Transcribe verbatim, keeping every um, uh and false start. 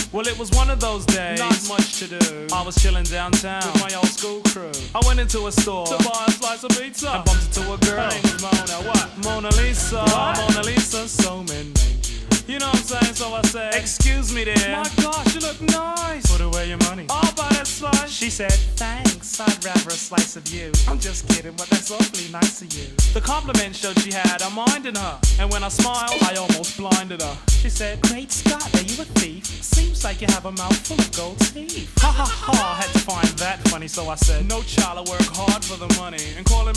Well, it was one of those days, not much to do. I was chilling downtown with my old school crew. I went into a store to buy a slice of pizza. I bumped into a girl. Her name was Mona. What? Mona Lisa. What? Mona Lisa, so many. You know what I'm saying? So I said, excuse me there. My gosh, you look nice. Put away your money. I'll buy that slice. She said, thanks, I'd rather a slice of you. I'm just kidding, but that's awfully nice of you. The compliment showed she had a mind in her. And when I smiled, I almost blinded her. She said, great Scott, are you a thief? Seems like you have a mouth full of gold teeth. Ha ha ha, I had to find that funny, so I said, no child, I work hard for the money. And calling